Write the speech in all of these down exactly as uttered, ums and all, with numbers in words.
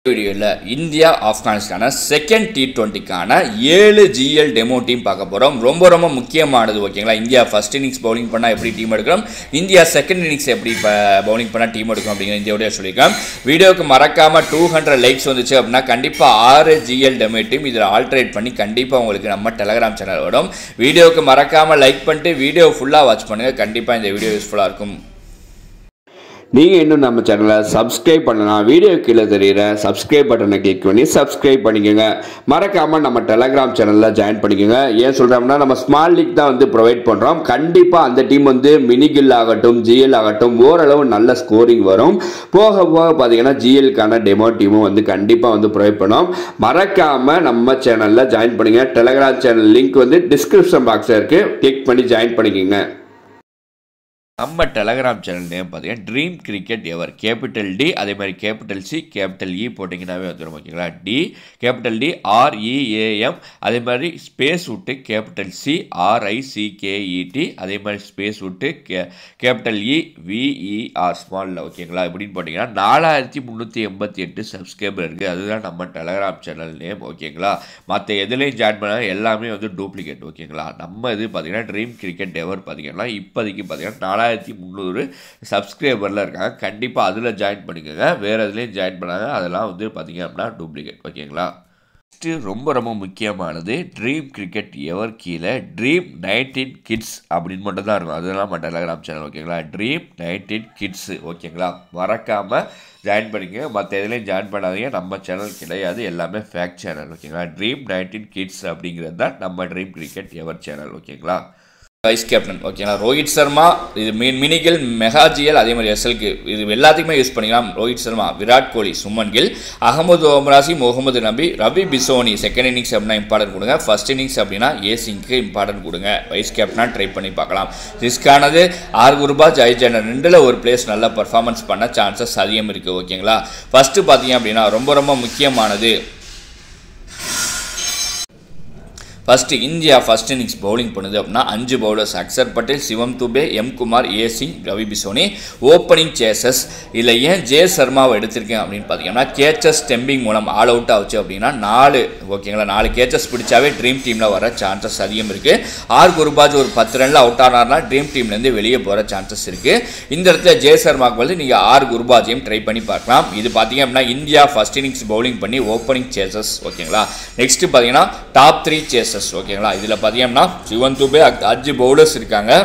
வீடியோல India Afghanistan second T twenty கான ஏழு ஜிஎல் டெமோ டீம் பார்க்க போறோம். ரொம்ப ரொம்ப முக்கியமானது ஓகேங்களா. இந்தியா ஃபர்ஸ்ட் இன்னிங்ஸ் பவுலிங் பண்ணா எப்படி டீம் எடுக்கிறோம், இந்தியா செகண்ட் இன்னிங்ஸ் எப்படி பவுலிங் பண்ணா டீம் எடுக்கும் அப்படிங்கிற இந்த வீடியோ சொல்லியிருக்கேன். வீடியோக்கு மறக்காம டூ ஹண்ட்ரட் லைக்ஸ் வந்துச்சு அப்படின்னா கண்டிப்பா ஆறு ஜிஎல் டெமோ டீம் இதில் ஆல்ட்ரேட் பண்ணி கண்டிப்பா உங்களுக்கு நம்ம டெலகிராம் சேனல் வரும். வீடியோக்கு மறக்காம லைக் பண்ணிட்டு வீடியோ ஃபுல்லா வாட்ச் பண்ணுங்க. கண்டிப்பா இந்த வீடியோ யூஸ்ஃபுல்லா இருக்கும். நீங்கள் இன்னும் நம்ம சேனலை சப்ஸ்கிரைப் பண்ணலாம். வீடியோ கீழே தெரியுற சப்ஸ்கிரைப் பட்டனை கிளிக் பண்ணி சப்ஸ்கிரைப் பண்ணிக்கோங்க. மறக்காமல் நம்ம டெலகிராம் சேனலில் ஜாயின் பண்ணிக்கோங்க. ஏன் சொல்கிறோம்னா நம்ம ஸ்மால் லீக் தான் வந்து ப்ரொவைட் பண்ணுறோம். கண்டிப்பாக அந்த டீம் வந்து மினிகில் ஆகட்டும் ஜிஎல் ஆகட்டும் ஓரளவு நல்ல ஸ்கோரிங் வரும். போக போக பார்த்தீங்கன்னா ஜிஎல்கான டெமோ டீமும் வந்து கண்டிப்பாக வந்து ப்ரொவைட் பண்ணோம். மறக்காமல் நம்ம சேனலில் ஜாயின் பண்ணுங்க. டெலகிராம் சேனல் லிங்க் வந்து டிஸ்கிரிப்ஷன் பாக்ஸில் இருக்குது, கிளிக் பண்ணி ஜாயின் பண்ணிக்கோங்க. நம்ம டெலகிராம் சேனல் நேம் பார்த்தீங்கன்னா Dream Cricket Ever capital D, அதே மாதிரி கேபிட்டல் சி கேபிட்டல் இ போட்டிங்கன்னாவே வந்துடும் ஓகேங்களா. டி கேபிட்டல் டி ஆர்இஏஎம், அதே மாதிரி ஸ்பேஸ் விட்டு கேபிட்டல் சி ஆர்ஐசிகேஇடி, அதே மாதிரி ஸ்பேஸ் விட்டு கே கேபிட்டல் இ விஇஆர் ஸ்மாலில் ஓகேங்களா. எப்படின்னு போட்டிங்கன்னா நாலாயிரத்தி முந்நூற்றி எண்பத்தி எட்டு சப்ஸ்கிரைபர் இருக்குது. அதுதான் நம்ம டெலகிராம் சேனல் நேம் ஓகேங்களா. மற்ற எதுலேயும் ஜாயின் பண்ணால் எல்லாமே வந்து டூப்ளிகேட் ஓகேங்களா. நம்ம இது பார்த்தீங்கன்னா ட்ரீம் கிரிக்கெட் எவர் பார்த்தீங்கன்னா இப்போதைக்கு பார்த்தீங்கன்னா நாலாயிரத்தி முந்நூறு சப்ஸ்கிரைபரில் இருக்காங்க. கண்டிப்பாக அதில் ஜாயின் பண்ணிக்கோங்க. வேறு எதுலேயும் ஜாயின் பண்ணாங்க அதெல்லாம் வந்து பார்த்தீங்க அப்படின்னா டூப்ளிகேட் ஓகேங்களா. ரொம்ப ரொம்ப முக்கியமானது ட்ரீம் கிரிக்கெட் எவர் கீழே ட்ரீம் நைன்டீன் கிட்ஸ் அப்படின்னு மட்டும் தான் இருக்கும். அதெல்லாம் நம்ம டெலகிராம் சேனல் ஓகேங்களா. ட்ரீம் நைன்டீன் கிட்ஸ் ஓகேங்களா. மறக்காமல் ஜாயின் பண்ணிக்கோங்க. மற்ற எதுலேயும் ஜாயின் பண்ணாதீங்க. நம்ம சேனல் கிடையாது, எல்லாமே ஃபேக் சேனல் ஓகேங்களா. ட்ரீம் நைன்டீன் கிட்ஸ் அப்படிங்கிறது தான் நம்ம ட்ரீம் கிரிக்கெட் எவர் சேனல் ஓகேங்களா. வைஸ் கேப்டன் ஓகேங்களா. ரோஹித் சர்மா இது மீன் மினிகில் மெகாஜிஎல் அதே மாதிரி எஸ்எல்க்கு இது எல்லாத்துக்குமே யூஸ் பண்ணிக்கலாம். ரோஹித் சர்மா, விராட் கோலி, சுமன் கில், அகமது ஓம்ராசி, முகமது நபி, ரவி பிசோனி செகண்ட் இன்னிங்ஸ் அப்படின்னா இம்பார்ட்டன்ட் கொடுங்க. ஃபர்ஸ்ட் இன்னிங்ஸ் அப்படின்னா ஏசிங்க்கு இம்பார்ட்டன்ட் கொடுங்க. வைஸ் கேப்டனாக ட்ரை பண்ணி பார்க்கலாம். ரிஸ்கானது ஆர் குர்பாஜ் ஐஜனர் ரெண்டில் ஒரு பிளேஸ் நல்ல பர்ஃபார்மன்ஸ் பண்ண சான்சஸ் அதிகம் இருக்குது ஓகேங்களா. ஃபஸ்ட்டு பார்த்தீங்க அப்படின்னா ரொம்ப ரொம்ப முக்கியமானது first India first innings bowling பண்ணுது அப்படின்னா அஞ்சு bowlers Axar Patel, Shivam Dube, M Kumar, A Singh, Ravi Bishnoi. Opening chases இல்லை ஏன் ஜே சர்மாவை எடுத்திருக்கேன் அப்படின்னு பார்த்தீங்கன்னா கேச்சஸ் ஸ்டெம்பிங் மூலம் ஆல் அவுட் ஆச்சு அப்படின்னா நாலு ஓகேங்களா. நாலு கேச்சஸ் பிடிச்சாவே ட்ரீம் டீமில் வர சான்சஸ் அதிகம் இருக்குது. ஆர் குர்பாஜ் ஒரு பத்து ரனில் அவுட் ஆனார்னா ட்ரீம் டீம்லேருந்து வெளியே போகிற சான்சஸ் இருக்குது. இந்த இடத்துல ஜே சர்மாவுக்கு வந்து நீங்கள் ஆர் குர்பாஜையும் ட்ரை பண்ணி பார்க்கலாம். இது பார்த்தீங்க அப்படின்னா இந்தியா ஃபஸ்ட் இன்னிங்ஸ் பவுலிங் பண்ணி ஓப்பனிங் சேசஸ் ஓகேங்களா. நெக்ஸ்ட்டு பார்த்தீங்கன்னா டாப் த்ரீ சேசஸ் ஓகேங்களா. இதில் பார்த்தீங்கன்னா சிவன் துபே அஞ்சு பவுலர்ஸ் இருக்காங்க.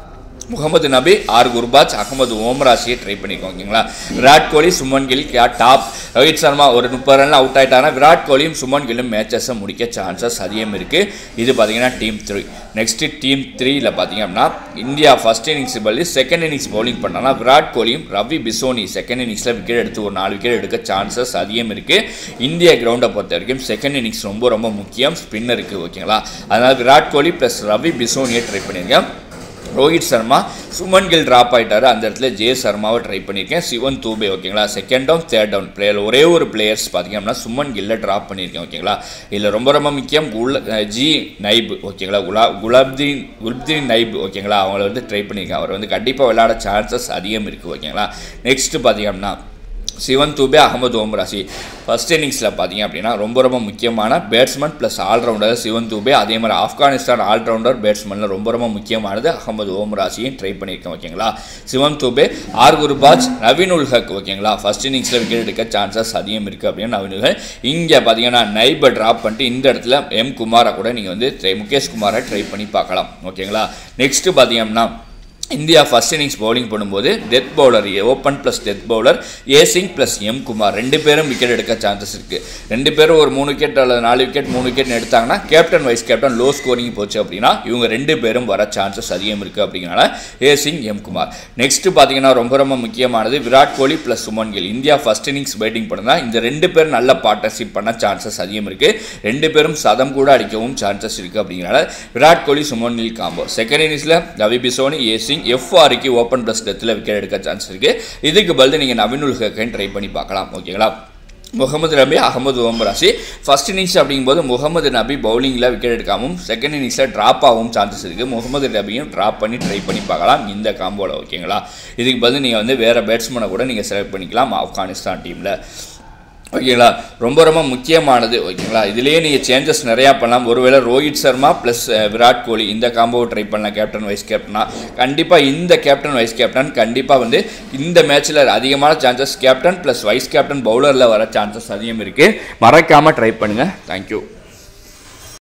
முகமது நபி, ஆர் குர்பாஜ், அகமது ஓம்ராசியை ட்ரை பண்ணிக்கோங்க ஓகேங்களா. விராட் கோலி, சுமன் கில் டாப். ரோஹித் சர்மா ஒரு முப்பது ரன்ல அவுட் ஆகிட்டாங்கன்னா விராட் கோலியும் சுமன் கில்லும் மேட்சஸை முடிக்க சான்சஸ் அதிகம் இருக்குது. இது பார்த்தீங்கன்னா டீம் த்ரீ. நெக்ஸ்ட்டு டீம் த்ரீயில் பார்த்தீங்க அப்படின்னா இந்தியா ஃபர்ஸ்ட் இன்னிங்ஸ் பள்ளி செகண்ட் இன்னிங்ஸ் பவுலிங் பண்ணாங்கன்னா விராட் கோலியும் ரவி பிசோனி செகண்ட் இன்னிங்ஸில் விக்கெட் எடுத்து ஒரு நாலு விக்கெட் எடுக்க சான்சஸ் அதிகம் இருக்குது. இந்தியா கிரவுண்டை பொறுத்த வரைக்கும் செகண்ட் இன்னிங்ஸ் ரொம்ப ரொம்ப முக்கியம். ஸ்பின்னர் இருக்குது ஓகேங்களா. அதனால் விராட் கோலி ப்ளஸ் ரவி பிசோனியை ட்ரை பண்ணியிருக்கேன். ரோஹித் சர்மா, சுமன் கில் ட்ராப் ஆகிட்டார், அந்த இடத்துல ஜே சர்மாவை ட்ரை பண்ணியிருக்கேன். சிவன் தூபே ஓகேங்களா. Second down third down player ஒரே ஒரு பிளேயர்ஸ் பார்த்தீங்க அப்படின்னா சுமன் கில்ல ட்ராப் பண்ணியிருக்கேன் ஓகேங்களா. இதில் ரொம்ப ரொம்ப முக்கியம் குல ஜி நைப் ஓகேங்களா. குலா குலாப்தீன் குல்தீன் நைப் ஓகேங்களா. அவங்கள வந்து ட்ரை பண்ணியிருக்கேன். அவர் வந்து கண்டிப்பாக விளையாட சான்சஸ் அதிகம் இருக்குது ஓகேங்களா. நெக்ஸ்ட்டு பார்த்தீங்க அப்படின்னா சிவன் தூபே, அகமது ஓம்ராசி ஃபர்ஸ்ட் இன்னிங்ஸில் பார்த்தீங்க அப்படின்னா ரொம்ப ரொம்ப முக்கியமான batsman plus all rounder Shivam Dube. அதே மாதிரி ஆப்கானிஸ்தான் ஆல்ரவுண்டர் பேட்ஸ்மேனில் ரொம்ப ரொம்ப முக்கியமானது அகமது ஓம்ராசியும் ட்ரை பண்ணியிருக்கேன் ஓகேங்களா. சிவன் தூபே, ஆர் குர்பாஜ், நவீன் உல் ஹக் ஓகேங்களா. ஃபர்ஸ்ட் இன்னிங்ஸில் விக்கெட் எடுக்க சான்சஸ் அதிகம் இருக்குது அப்படின்னு நவீன் உல் ஹக். இங்கே பார்த்தீங்கன்னா நைபை ட்ராப் பண்ணிட்டு இந்த இடத்துல எம் குமாரை கூட நீங்கள் வந்து ட்ரை முகேஷ் குமாரை ட்ரை பண்ணி பார்க்கலாம் ஓகேங்களா. நெக்ஸ்ட்டு பார்த்தீங்க அப்படின்னா இந்தியா ஃபர்ஸ்ட் இன்னிங்ஸ் பவுலிங் பண்ணும்போது death bowler open plus death bowler A Singh plus M Kumar ரெண்டு பேரும் விக்கெட் எடுக்க சான்சஸ் இருக்குது. ரெண்டு பேரும் ஒரு மூணு விக்கெட் அல்லது நாலு விக்கெட் மூணு விக்கெட் எடுத்தாங்கன்னா captain vice captain low scoring போச்சு அப்படின்னா இவங்க ரெண்டு பேரும் வர சான்சஸ் அதிகம் இருக்குது அப்படிங்கிறனால A Singh M Kumar. Next பார்த்தீங்கன்னா ரொம்ப ரொம்ப முக்கியமானது Virat Kohli plus Shubman Gill. India first innings batting பண்ணா இந்த ரெண்டு பேரும் நல்ல பார்ட்னர்ஷிப் பண்ண சான்சஸ் அதிகம் இருக்குது. ரெண்டு பேரும் சதம் கூட அடிக்கவும் சான்சஸ் இருக்குது அப்படிங்கிறனால விராட் கோலி சுமன் கில் காம்போ. செகண்ட் இன்னிங்ஸில் ரவி பிசோனி, ஏ சிங், எஃப்ஆருக்கு ஓப்பன் ப்ளஸ் டெத்தில் விக்கெட் எடுக்க சான்ஸ் இருக்குது. இதுக்கு பதில் நீங்கள் நவீன் உல் ஹக்கையும் ட்ரை பண்ணி பார்க்கலாம் ஓகேங்களா. முகமது நபி, அகமது ஓம்ராசி ஃபர்ஸ்ட் இன்னிங்ஸ் அப்படிங்கும்போது முகமது நபி பவுலிங்கில் விக்கெட் எடுக்காமல் செகண்ட் இன்னிங்ஸில் ட்ராப் ஆகவும் சான்சஸ் இருக்குது. முகமது நபியும் ட்ராப் பண்ணி ட்ரை பண்ணி பார்க்கலாம் இந்த காம்போவில் ஓகேங்களா. இதுக்கு பதில் நீங்கள் வந்து வேறு பேட்ஸ்மேனை கூட நீங்கள் செலக்ட் பண்ணிக்கலாம் ஆப்கானிஸ்தான் டீமில். ஓகேங்களா, ரொம்ப ரொம்ப முக்கியமானது. ஓகேங்களா, இதுலேயே நீங்கள் சேஞ்சஸ் நிறையா பண்ணலாம். ஒருவேளை ரோஹித் சர்மா ப்ளஸ் விராட் கோலி இந்த காம்போவை ட்ரை பண்ணலாம் கேப்டன் வைஸ் கேப்டனா. கண்டிப்பாக இந்த கேப்டன் வைஸ் கேப்டன் கண்டிப்பாக வந்து இந்த மேட்ச்சில் அதிகமான chances captain plus vice captain பவுலரில் வர சான்சஸ் அதிகம் இருக்குது. மறக்காமல் ட்ரை பண்ணுங்கள். தேங்க்யூ.